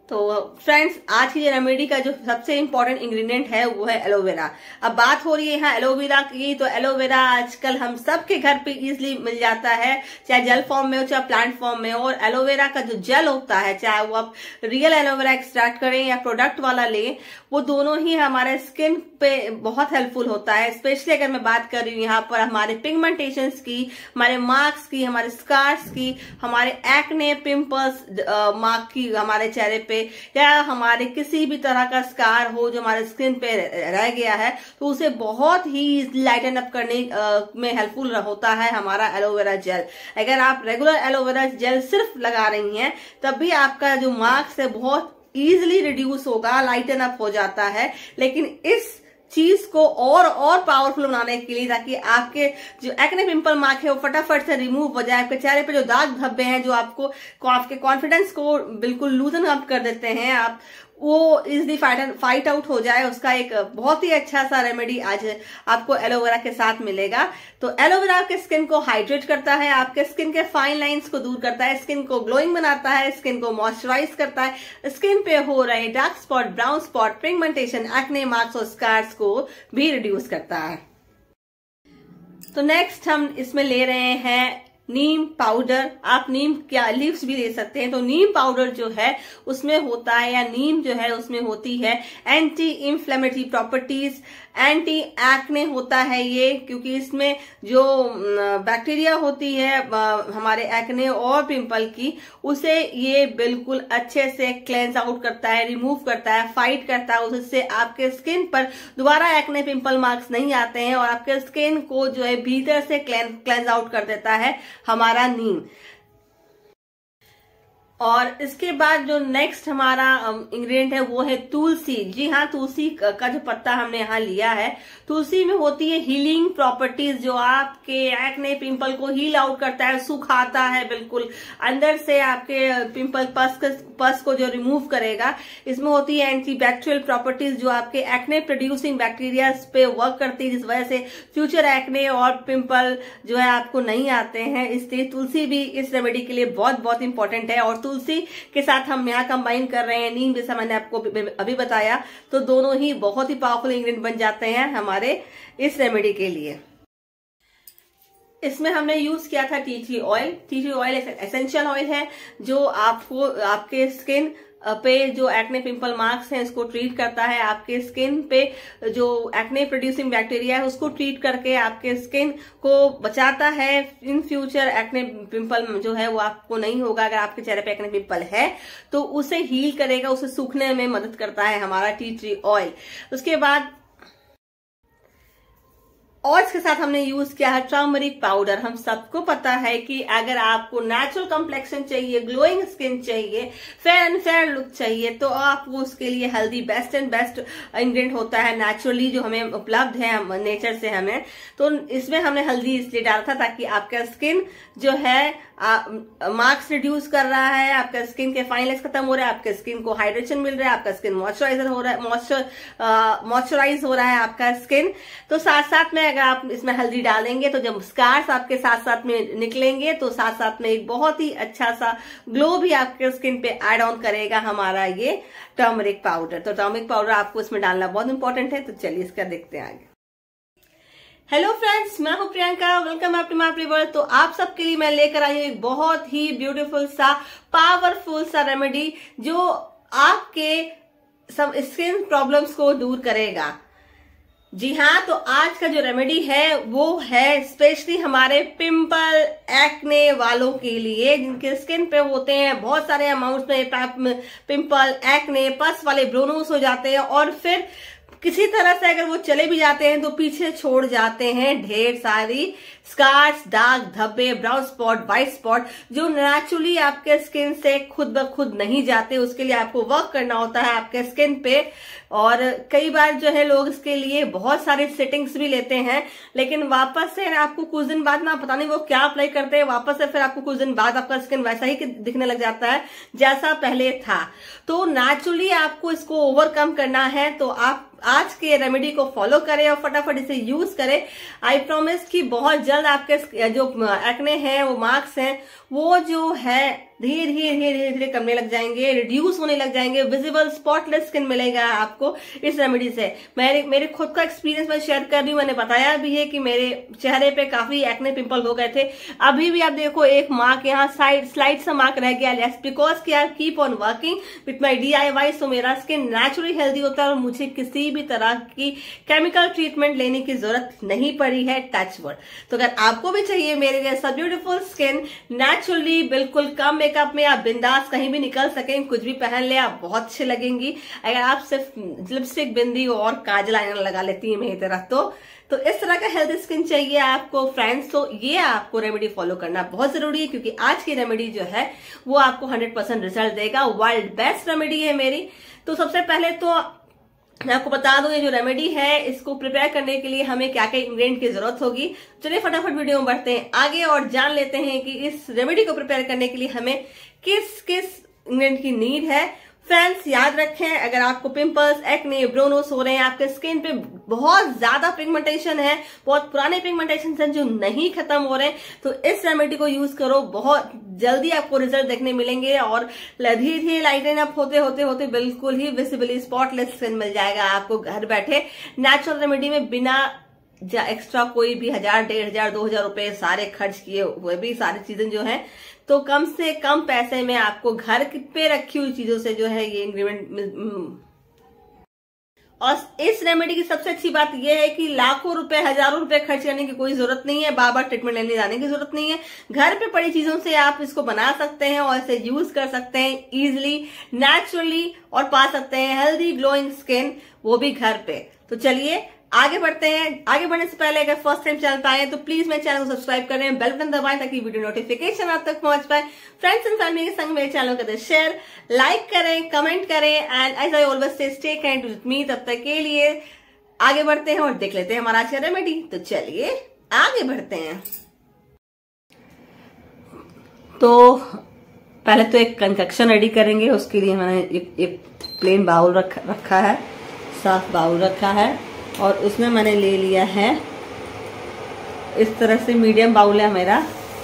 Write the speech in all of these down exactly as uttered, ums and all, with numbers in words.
तो फ्रेंड्स, आज की रेमेडी का जो सबसे इम्पोर्टेंट इंग्रेडिएंट है वो है एलोवेरा। अब बात हो रही है यहाँ एलोवेरा की, तो एलोवेरा आजकल हम सबके घर पे इजीली मिल जाता है, चाहे जेल फॉर्म में हो चाहे प्लांट फॉर्म में हो। और एलोवेरा का जो जेल होता है, चाहे वो आप रियल एलोवेरा एक्सट्रैक्ट करें या प्रोडक्ट वाला लें, वो दोनों ही हमारे स्किन पे बहुत हेल्पफुल होता है। स्पेशली अगर मैं बात कर रही हूँ यहाँ पर हमारे पिगमेंटेशंस की, हमारे मार्क्स की, हमारे स्कार्स की, हमारे एक्ने, पिंपल्स, मार्क की हमारे चेहरे पे, या हमारे किसी भी तरह का स्कार हो जो हमारे स्किन पे रह गया है, तो उसे बहुत ही लाइटन अप करने में हेल्पफुल होता है हमारा एलोवेरा जेल। अगर आप रेगुलर एलोवेरा जेल सिर्फ लगा रही हैं तब भी आपका जो मार्क्स है बहुत इजिली रिड्यूस होगा, लाइटन अप हो जाता है। लेकिन इस चीज को और और पावरफुल बनाने के लिए, ताकि आपके जो एक्ने पिंपल मार्क है वो फटाफट से रिमूव हो जाए, आपके चेहरे पे जो दाग धब्बे हैं जो आपको आपके कॉन्फिडेंस को बिल्कुल लूजन अप कर देते हैं, आप वो इजिली फाइट फाइट आउट हो जाए, उसका एक बहुत ही अच्छा सा रेमेडी आज आपको एलोवेरा के साथ मिलेगा। तो एलोवेरा आपके स्किन को हाइड्रेट करता है, आपके स्किन के फाइन लाइंस को दूर करता है, स्किन को ग्लोइंग बनाता है, स्किन को मॉइस्चराइज करता है, स्किन पे हो रहे dark spot, brown spot, pigmentation, acne marks और स्कार्स को भी रिड्यूस करता है। तो नेक्स्ट हम इसमें ले रहे हैं नीम पाउडर। आप नीम क्या लीव्स भी ले सकते हैं। तो नीम पाउडर जो है उसमें होता है, या नीम जो है उसमें होती है anti inflammatory properties, anti acne होता है ये, क्योंकि इसमें जो बैक्टीरिया होती है हमारे एक्ने और पिंपल की, उसे ये बिल्कुल अच्छे से क्लेंस आउट करता है, रिमूव करता है, फाइट करता है। उससे आपके स्किन पर दोबारा एक्ने पिंपल मार्क्स नहीं आते हैं, और आपके स्किन को जो है भीतर से क्लेंस क्लेंस आउट कर देता है हमारा नीम। और इसके बाद जो नेक्स्ट हमारा इंग्रेडिएंट है वो है तुलसी। जी हाँ, तुलसी का जो पत्ता हमने यहाँ लिया है, तुलसी में होती है हीलिंग प्रॉपर्टीज, जो आपके एक्ने पिंपल को हील आउट करता है, सुखाता है बिल्कुल अंदर से, आपके पिंपल पस पस को जो रिमूव करेगा। इसमें होती है एंटी बैक्टीरियल प्रॉपर्टीज, जो आपके एक्ने प्रोड्यूसिंग बैक्टीरिया पे वर्क करती है, जिस वजह से फ्यूचर एक्ने और पिंपल जो है आपको नहीं आते हैं। इसलिए तुलसी भी इस रेमेडी के लिए बहुत बहुत इंपॉर्टेंट है। और तुलसी के साथ हम यहाँ कंबाइन कर रहे हैं नीम, जैसा मैंने आपको अभी बताया, तो दोनों ही बहुत ही पावरफुल इंग्रेडिएंट बन जाते हैं हमारे इस रेमेडी के लिए। इसमें हमने यूज किया था tea tree oil. Tea tree oil essential oil है जो आपको आपके स्किन पे जो एक्ने पिंपल मार्क्स हैं इसको ट्रीट करता है, आपके स्किन पे जो एक्ने प्रोड्यूसिंग बैक्टीरिया है उसको ट्रीट करके आपके स्किन को बचाता है। इन फ्यूचर एक्ने पिंपल जो है वो आपको नहीं होगा। अगर आपके चेहरे पे एक्ने पिंपल है तो उसे हील करेगा, उसे सूखने में मदद करता है हमारा टी ट्री ऑयल। उसके बाद और इसके साथ हमने यूज किया है टर्मरिक पाउडर। हम सबको पता है कि अगर आपको नेचुरल कम्प्लेक्शन चाहिए, ग्लोइंग स्किन चाहिए, फेयर एंड फेयर लुक चाहिए, तो आपको उसके लिए हल्दी बेस्ट एंड बेस्ट इंग्रेडिएंट होता है, नेचुरली जो हमें उपलब्ध है नेचर से हमें। तो इसमें हमने हल्दी इसलिए डाला था ताकि आपका स्किन जो है मार्क्स रिड्यूस कर रहा है, आपका स्किन के फाइन लाइंस खत्म हो रहा है, आपके स्किन को हाइड्रेशन मिल रहा है, आपका स्किन मॉइस्चराइजर हो रहा है, मॉइस्चर मॉइस्चराइज हो रहा है आपका स्किन। तो साथ साथ में अगर आप इसमें हल्दी डालेंगे तो जब स्कार्स आपके साथ साथ में निकलेंगे तो साथ साथ में एक बहुत ही अच्छा सा ग्लो भी आपके स्किन पे ऐड ऑन करेगा हमारा ये टर्मरिक पाउडर। तो टर्मरिक पाउडर आपको इसमें डालना बहुत इंपॉर्टेंट है। तो चलिए इसका देखते हैं आगे। हेलो फ्रेंड्स, मैं हूं Priyanka, welcome back to my world. तो आप सबके लिए मैं लेकर आई हूं एक बहुत ही ब्यूटीफुल सा पावरफुल सा रेमेडी जो आपके सब स्किन प्रॉब्लम्स को दूर करेगा। जी हाँ, तो आज का जो रेमेडी है वो है स्पेशली हमारे पिंपल एक्ने वालों के लिए, जिनके स्किन पे होते हैं बहुत सारे अमाउंट्स में पिंपल, एक्ने, पस वाले ब्रोनोस हो जाते हैं, और फिर किसी तरह से अगर वो चले भी जाते हैं तो पीछे छोड़ जाते हैं ढेर सारी स्कार्स, दाग धब्बे, ब्राउन स्पॉट, व्हाइट स्पॉट, जो नेचुरली आपके स्किन से खुद ब खुद नहीं जाते। उसके लिए आपको वर्क करना होता है आपके स्किन पे। और कई बार जो है लोग इसके लिए बहुत सारे सेटिंग्स भी लेते हैं, लेकिन वापस से आपको कुछ दिन बाद ना पता नहीं वो क्या अप्लाई करते हैं, वापस से फिर आपको कुछ दिन बाद आपका स्किन वैसा ही दिखने लग जाता है जैसा पहले था। तो नेचुरली आपको इसको ओवरकम करना है। तो आप आज के रेमेडी को फॉलो करें और फटाफट इसे यूज करें। आई प्रॉमिस कि बहुत जल्द आपके जो एक्ने हैं, वो मार्क्स हैं, वो जो है धीरे धीरे धीरे धीरे धीरे कमने लग जाएंगे, रिड्यूस होने लग जाएंगे, विजिबल स्पॉटलेस स्किन मिलेगा आपको इस रेमेडी से। मेरे मेरे खुद का एक्सपीरियंस मैं शेयर कर रही हूँ, मैंने बताया भी है कि मेरे चेहरे पे काफी एक्ने पिंपल हो गए थे। अभी भी आप देखो एक मार्क यहाँ साइड स्लाइड सा मार्क रह गया, लेस बिकॉज कि I keep on working with my D I Y. So मेरा स्किन नेचुरली हेल्दी होता है और मुझे किसी भी तरह की केमिकल ट्रीटमेंट लेने की जरूरत नहीं पड़ी है, टच वर्ड। तो अगर आपको भी चाहिए मेरे जैसा ब्यूटीफुल स्किन नेचुरली, बिल्कुल कम मेकअप में आप बिंदास कहीं भी निकल सकें, कुछ भी पहन ले आप बहुत अच्छे लगेंगी। अगर आप सिर्फ लिपस्टिक, बिंदी और काजल आईलाइनर लगा लेती है मेरी तरह तो तो इस तरह का हेल्दी स्किन चाहिए आपको फ्रेंड्स, तो ये आपको रेमेडी फॉलो करना बहुत जरूरी है, क्योंकि आज की रेमेडी जो है वो आपको हंड्रेड परसेंट रिजल्ट देगा। वर्ल्ड बेस्ट रेमेडी है मेरी। तो सबसे पहले तो मैं आपको बता दूं, ये जो रेमेडी है इसको प्रिपेयर करने के लिए हमें क्या क्या इंग्रेडिएंट की जरूरत होगी। चलिए फटाफट वीडियो में बढ़ते हैं आगे और जान लेते हैं कि इस रेमेडी को प्रिपेयर करने के लिए हमें किस किस इंग्रेडिएंट की नीड है। फ्रेंड्स याद रखें, अगर आपको पिंपल्स, एक्ने, ब्रोनोस हो रहे हैं, आपके स्किन पे बहुत ज्यादा पिगमेंटेशन है, बहुत पुराने पिगमेंटेशन हैं जो नहीं खत्म हो रहे हैं, तो इस रेमेडी को यूज करो, बहुत जल्दी आपको रिजल्ट देखने मिलेंगे और धीरे धीरे लाइटन अप होते होते होते बिल्कुल ही विजिबली स्पॉटलेस स्किन मिल जाएगा आपको घर बैठे नेचुरल रेमेडी में, बिना एक्स्ट्रा कोई भी हजार डेढ़ हजार दो हजार रुपए सारे खर्च किए हुए भी सारी चीजें जो है, तो कम से कम पैसे में आपको घर पे रखी हुई चीजों से जो है ये इंग्रेडिएंट। और इस रेमेडी की सबसे अच्छी बात यह है कि लाखों रुपए, हजारों रुपए खर्च करने की कोई जरूरत नहीं है, बार बार ट्रीटमेंट लेने जाने की जरूरत नहीं है। घर पे पड़ी चीजों से आप इसको बना सकते हैं और इसे यूज कर सकते हैं इजिली, नेचुरली, और पा सकते हैं हेल्दी ग्लोइंग स्किन, वो भी घर पे। तो चलिए आगे बढ़ते हैं। आगे बढ़ने से पहले अगर फर्स्ट टाइम चैनल पे आए तो प्लीज मेरे चैनल को सब्सक्राइब करें, बेल बटन दबाएं ताकि वीडियो नोटिफिकेशन आप तक पहुंच पाए। फ्रेंड्स एंड फैमिली के संग मेरे चैनल को शेयर, लाइक करें, कमेंट करें and as I always say stay kind with me. तब तक के लिए आगे बढ़ते हैं और देख लेते हैं हमारा आज का रेमेडी। तो चलिए आगे बढ़ते हैं। तो पहले तो एक कंकक्शन रेडी करेंगे, उसके लिए मैंने एक, एक प्लेन बाउल रख, रखा है, साफ बाउल रखा है और उसमें मैंने ले लिया है इस तरह से मीडियम बाउल है मेरा।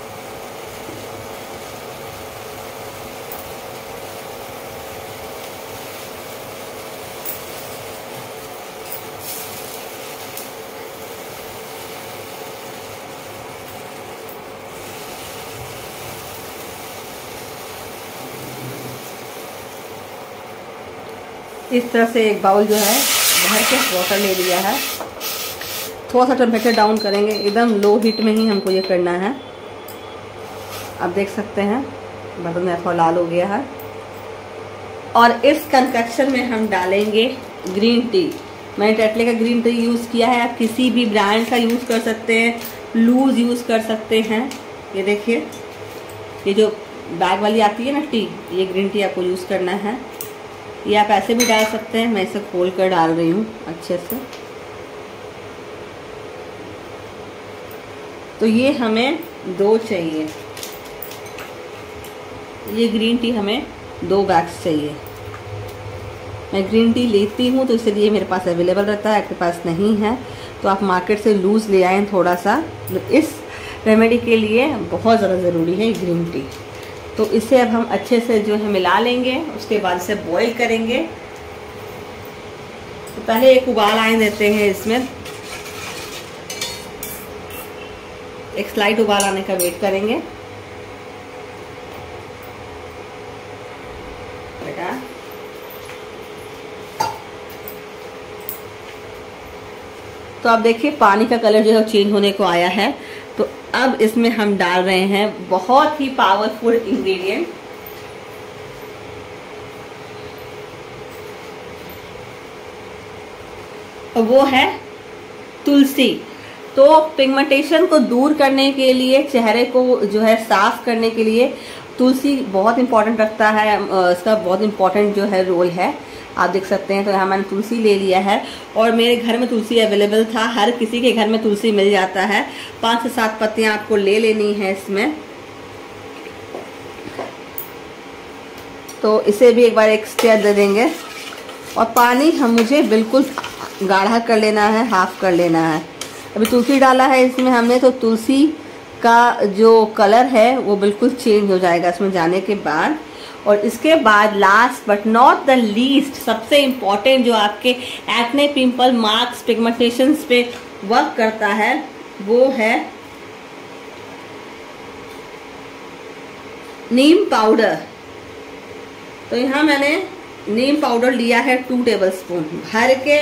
इस तरह से एक बाउल जो है भर के वाटर ले लिया है। थोड़ा सा टेम्परेचर डाउन करेंगे, एकदम लो हीट में ही हमको ये करना है। आप देख सकते हैं बर्तन मेरा थोड़ा लाल हो गया है। और इस कंकक्शन में हम डालेंगे ग्रीन टी। मैंने टेटले का ग्रीन टी यूज़ किया है, आप किसी भी ब्रांड का यूज़ कर सकते हैं, लूज यूज़ कर सकते हैं। ये देखिए, ये जो बैग वाली आती है ना टी, ये ग्रीन टी आपको यूज़ करना है। ये आप ऐसे भी डाल सकते हैं, मैं इसे खोल कर डाल रही हूँ अच्छे से। तो ये हमें दो चाहिए, ये ग्रीन टी हमें दो बैग्स चाहिए। मैं ग्रीन टी लेती हूँ तो इसलिए मेरे पास अवेलेबल रहता है, आपके पास नहीं है तो आप मार्केट से लूज़ ले आएँ थोड़ा सा। इस रेमेडी के लिए बहुत ज़्यादा ज़रूरी है ग्रीन टी। तो इसे अब हम अच्छे से जो है मिला लेंगे, उसके बाद इसे बॉईल करेंगे। तो पहले एक उबाल आने देते हैं इसमें, एक स्लाइड उबाल आने का वेट करेंगे। बेटा तो आप देखिए पानी का कलर जो है चेंज होने को आया है। तो अब इसमें हम डाल रहे हैं बहुत ही पावरफुल इंग्रेडिएंट, वो है तुलसी। तो पिगमेंटेशन को दूर करने के लिए, चेहरे को जो है साफ करने के लिए तुलसी बहुत इंपॉर्टेंट रखता है, इसका बहुत इंपॉर्टेंट जो है रोल है। आप देख सकते हैं। तो यहाँ मैंने तुलसी ले लिया है और मेरे घर में तुलसी अवेलेबल था, हर किसी के घर में तुलसी मिल जाता है। पांच से सात पत्तियां आपको ले लेनी है इसमें। तो इसे भी एक बार एक स्टेयर दे देंगे और पानी हम मुझे बिल्कुल गाढ़ा कर लेना है, हाफ कर लेना है। अभी तुलसी डाला है इसमें हमने, तो तुलसी का जो कलर है वो बिल्कुल चेंज हो जाएगा इसमें जाने के बाद। और इसके बाद last but not the least, सबसे इम्पॉर्टेंट जो आपके एक्ने, पिंपल, मार्क्स, पिगमेंटेशंस पे वर्क करता है वो है नीम पाउडर। तो यहाँ मैंने नीम पाउडर लिया है टू टेबल स्पून भर के।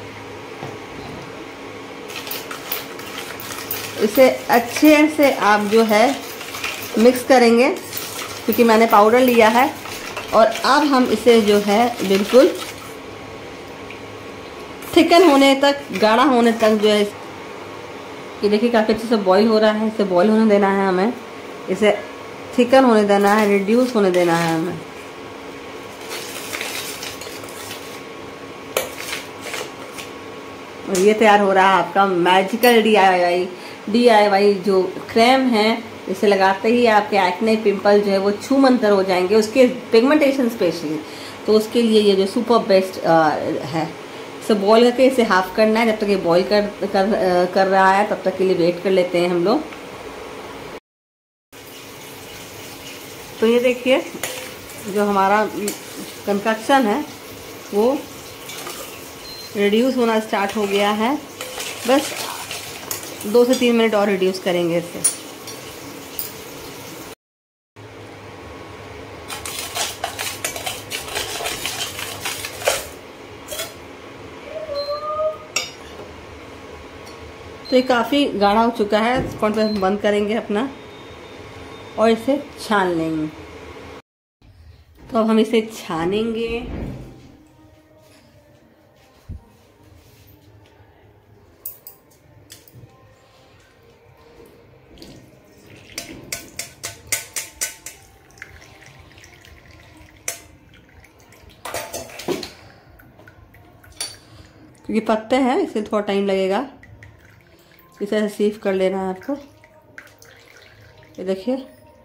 इसे अच्छे से आप जो है मिक्स करेंगे क्योंकि मैंने पाउडर लिया है। और अब हम इसे जो है बिल्कुल थिकन होने तक, गाढ़ा होने तक जो है, ये देखिए काफ़ी अच्छे से बॉईल हो रहा है। इसे बॉईल होने देना है हमें, इसे थिकन होने देना है, रिड्यूस होने देना है हमें। और ये तैयार हो रहा है आपका magical D I Y D I Y जो क्रीम है। इसे लगाते ही आपके एक्ने, पिंपल जो है वो छू मंतर हो जाएंगे, उसके पिगमेंटेशन स्पेशली। तो उसके लिए ये जो सुपर बेस्ट है। इसे बॉईल करके इसे हाफ करना है। जब तक ये बॉईल कर कर कर रहा है तब तक के लिए वेट कर लेते हैं हम लोग। तो ये देखिए जो हमारा कंकक्शन है वो रिड्यूस होना स्टार्ट हो गया है। बस दो से तीन मिनट और रिड्यूस करेंगे इसे। तो ये काफ़ी गाढ़ा हो चुका है। इस पॉइंट पे बंद करेंगे अपना और इसे छान लेंगे। तो अब हम इसे छानेंगे। क्योंकि पत्ते हैं इसलिए थोड़ा टाइम लगेगा। इसे रिसीव कर लेना है आपको। ये देखिए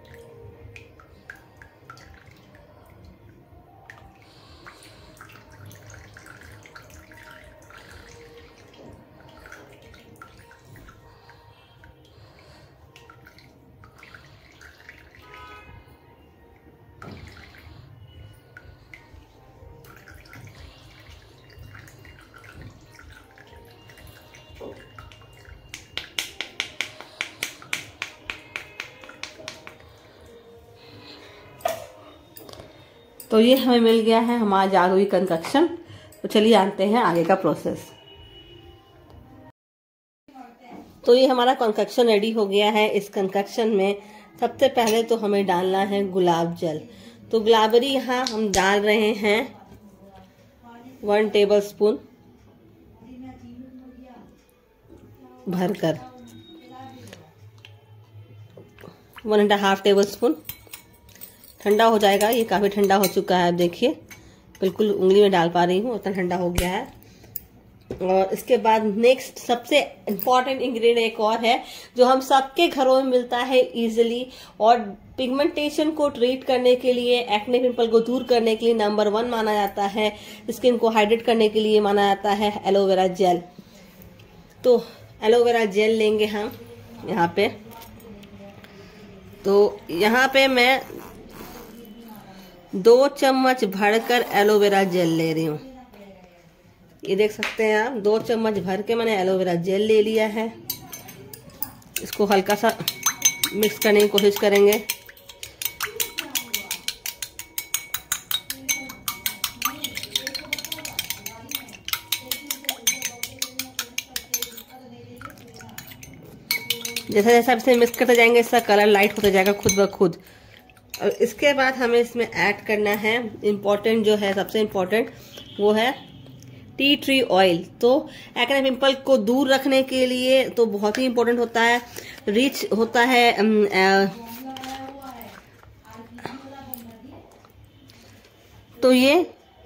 तो ये हमें मिल गया है हमारा जादुई कंकक्शन। तो चलिए जानते हैं आगे का प्रोसेस। तो ये हमारा कंकक्शन रेडी हो गया है। इस कंकक्शन में सबसे पहले तो हमें डालना है गुलाब जल। तो गुलाबरी यहाँ हम डाल रहे हैं वन टेबल स्पून भरकर, one and half tablespoon. ठंडा हो जाएगा, ये काफ़ी ठंडा हो चुका है। अब देखिए बिल्कुल उंगली में डाल पा रही हूँ, उतना ठंडा हो गया है। और इसके बाद नेक्स्ट सबसे इम्पॉर्टेंट इंग्रेडिएंट एक और है जो हम सबके घरों में मिलता है इजीली और पिगमेंटेशन को ट्रीट करने के लिए, एक्ने पिंपल को दूर करने के लिए नंबर वन माना जाता है। स्किन को हाइड्रेट करने के लिए माना जाता है एलोवेरा जेल। तो एलोवेरा जेल लेंगे हम यहाँ पे। तो यहाँ पे मैं दो चम्मच भरकर एलोवेरा जेल ले रही हूँ। ये देख सकते हैं आप, दो चम्मच भर के मैंने एलोवेरा जेल ले लिया है। इसको हल्का सा मिक्स करने की कोशिश करेंगे। जैसा जैसा इसे मिक्स करते जाएंगे इसका कलर लाइट होता जाएगा खुद ब खुद। और इसके बाद हमें इसमें ऐड करना है इम्पोर्टेंट जो है, सबसे इम्पोर्टेंट वो है टी ट्री ऑयल। तो एक्ने पिंपल को दूर रखने के लिए तो बहुत ही इम्पोर्टेंट होता है, रिच होता है। तो ये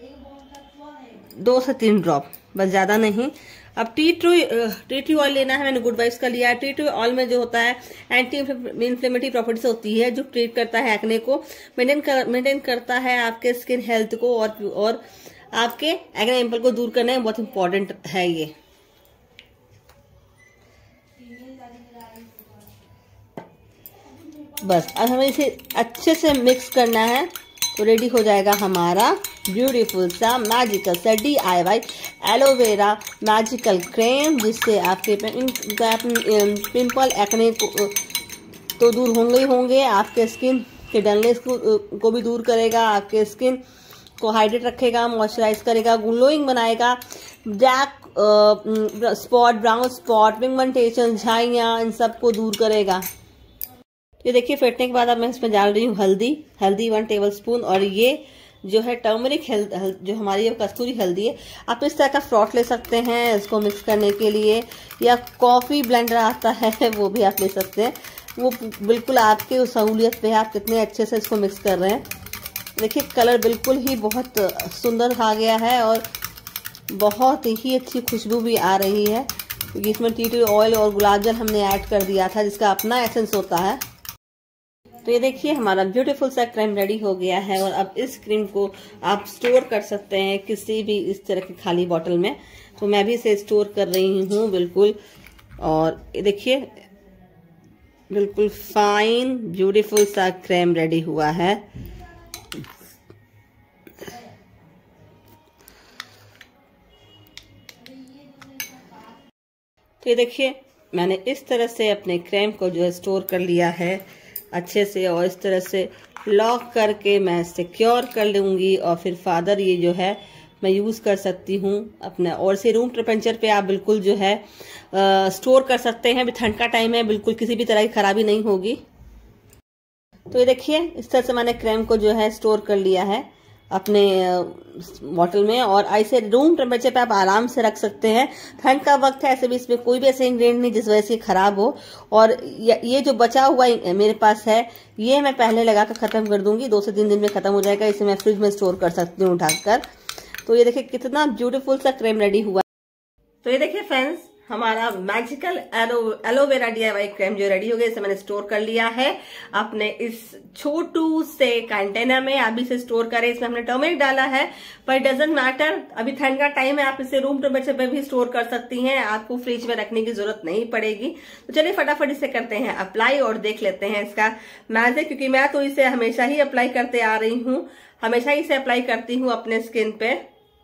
दो से तीन ड्रॉप, बस ज़्यादा नहीं। अब tea tree tea tree oil लेना है, मैंने गुड वाइब्स का लिया है। टी ट्री ऑयल में जो होता है एंटी इन्फ्लेमेटरी प्रॉपर्टीज होती है जो ट्रीट करता है एक्ने को, मेंटेन कर मेंटेन करता है आपके स्किन हेल्थ को और और आपके एक्ने पिंपल को दूर करने में बहुत इंपॉर्टेंट है ये। बस अब हमें इसे अच्छे से मिक्स करना है तो रेडी हो जाएगा हमारा ब्यूटीफुल सा मैजिकल सा D I Y aloe vera magical cream, जिससे आपके पिंपल एक्ने तो दूर होंगे ही होंगे, आपके स्किन के डलनेस को, को भी दूर करेगा, आपके स्किन को हाइड्रेट रखेगा, मॉइस्चराइज करेगा, ग्लोइंग बनाएगा, black spot, brown spot, pigmentation, झाइयाँ, इन सब को दूर करेगा। ये देखिए फेंटने के बाद अब मैं इसमें डाल रही हूँ हल्दी हल्दी वन टेबल स्पून, और ये जो है टर्मरिक हेल्थ जो हमारी कस्तूरी हल्दी है। आप इस तरह का फ्रॉट ले सकते हैं इसको मिक्स करने के लिए, या कॉफ़ी ब्लेंडर आता है वो भी आप ले सकते हैं, वो बिल्कुल आपके सहूलियत पे है, आप कितने अच्छे से इसको मिक्स कर रहे हैं। देखिए कलर बिल्कुल ही बहुत सुंदर आ गया है और बहुत ही अच्छी खुशबू भी आ रही है, क्योंकि इसमें टी ट्री ऑयल और गुलाब जल हमने ऐड कर दिया था जिसका अपना एसेंस होता है। तो ये देखिए हमारा ब्यूटीफुल सा क्रीम रेडी हो गया है, और अब इस क्रीम को आप स्टोर कर सकते हैं किसी भी इस तरह की खाली बॉटल में। तो मैं भी इसे स्टोर कर रही हूँ बिल्कुल, और ये देखिए बिल्कुल फाइन ब्यूटीफुल सा क्रीम रेडी हुआ है। तो ये देखिए मैंने इस तरह से अपने क्रीम को जो है स्टोर कर लिया है अच्छे से, और इस तरह से लॉक करके मैं सिक्योर कर लूँगी, और फिर फादर ये जो है मैं यूज़ कर सकती हूँ अपना, और इसे रूम टेम्परेचर पे आप बिल्कुल जो है आ, स्टोर कर सकते हैं। अभी ठंड का टाइम है, बिल्कुल किसी भी तरह की खराबी नहीं होगी। तो ये देखिए इस तरह से मैंने क्रीम को जो है स्टोर कर लिया है अपने बॉटल में, और ऐसे रूम टेम्परेचर पे आप आराम से रख सकते हैं। ठंड का वक्त है, ऐसे भी इसमें कोई भी ऐसे इंग्रेडिएंट नहीं जिस वजह से खराब हो। और ये जो बचा हुआ मेरे पास है ये मैं पहले लगा कर ख़त्म कर दूंगी, दो से तीन दिन में ख़त्म हो जाएगा। इसे मैं फ्रिज में स्टोर कर सकती हूँ ढककर। तो ये देखिए कितना ब्यूटीफुल सा क्रीम रेडी हुआ। तो ये देखिए फ्रेंड्स हमारा magical aloe aloe vera D I Y cream जो रेडी हो गया, इसे मैंने स्टोर कर लिया है अपने इस छोटू से कंटेनर में। आप इसे स्टोर करें, इसमें हमने टर्मरिक डाला है पर डजंट मैटर, अभी ठंड का टाइम है, आप इसे रूम टेम्परेचर पे भी स्टोर कर सकती हैं, आपको फ्रिज में रखने की जरूरत नहीं पड़ेगी। तो चलिए फटाफट इसे करते हैं अप्लाई और देख लेते हैं इसका मैजिक, क्योंकि मैं तो इसे हमेशा ही अप्लाई करते आ रही हूँ, हमेशा ही इसे अप्लाई करती हूँ अपने स्किन पे।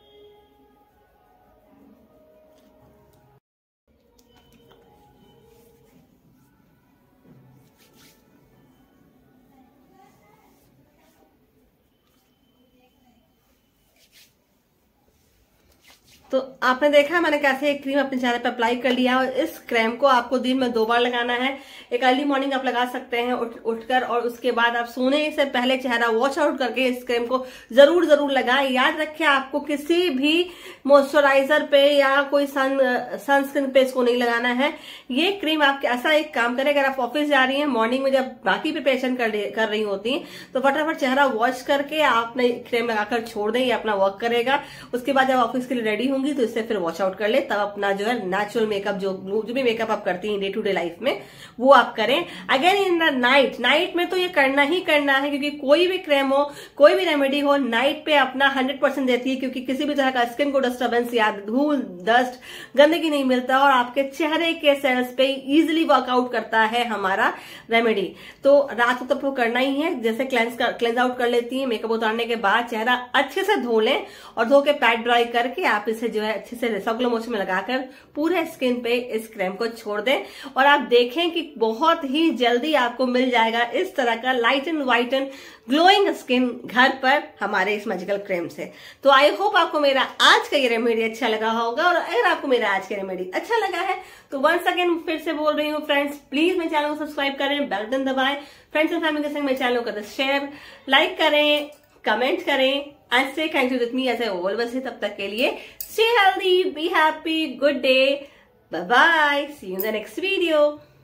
तो आपने देखा मैंने कैसे एक क्रीम अपने चेहरे पे अप्लाई कर लिया, और इस क्रीम को आपको दिन में दो बार लगाना है। एक अर्ली मॉर्निंग आप लगा सकते हैं उठ उठकर, और उसके बाद आप सोने से पहले चेहरा वॉश आउट करके इस क्रीम को जरूर जरूर लगाएं। याद रखिए आपको किसी भी मॉइस्चराइजर पे या कोई सन सनस्क्रीन पे इसको नहीं लगाना है। ये क्रीम आपके ऐसा एक काम करे, अगर आप ऑफिस जा रही हैं मॉर्निंग में जब बाकी प्रिपरेशन कर, कर रही होती हैं तो फटाफट चेहरा वॉश करके आपने क्रीम लगाकर छोड़ दें, ये अपना वर्क करेगा। उसके बाद जब ऑफिस के लिए रेडी होंगी तो इससे फिर वॉश आउट कर ले, तब अपना जो है नेचुरल मेकअप जो जो भी मेकअप आप करती हैं डे टू डे लाइफ में वो आप करें। Again in the night, night में तो ये करना ही करना है, क्योंकि कोई भी क्रीम हो कोई भी रेमेडी हो नाइट पे अपना हंड्रेड परसेंट देती है, क्योंकि किसी भी तरह का स्किन को डिस्टर्बेंस या धूल डस्ट गंदगी नहीं मिलता, और आपके चेहरे के सेल्स पे इजिली वर्कआउट करता है हमारा रेमेडी। तो रात को तो आपको करना ही है, जैसे क्लेंस कर, क्लेंस आउट कर लेती है मेकअप उतारने के बाद, चेहरा अच्छे से धो लें और धो के पैड ड्राई करके आप इसे जो है अच्छे से सर्कुलर मोशन में लगाकर पूरे स्किन पे इस क्रीम को छोड़ दें, और आप देखें कि बहुत ही जल्दी आपको मिल जाएगा इस तरह का light and white and glowing skin घर पर हमारे इस मैजिकल क्रीम से। तो आई होप आपको मेरा आज का ये रेमेडी अच्छा लगा होगा, और अगर आपको मेरा आज का रेमेडी अच्छा लगा है तो वंस अगेन फिर से बोल रही हूँ फ्रेंड्स, प्लीज मेरे चैनल को सब्सक्राइब करें, बेल बटन दबाएं, फ्रेंड्स एंड फैमिली के संग मेरे चैनल को शेयर लाइक करें, कमेंट करें, and stay connected with me as I always say. तब तक के लिए stay healthy, be happy, good day, bye bye, see you in the next video.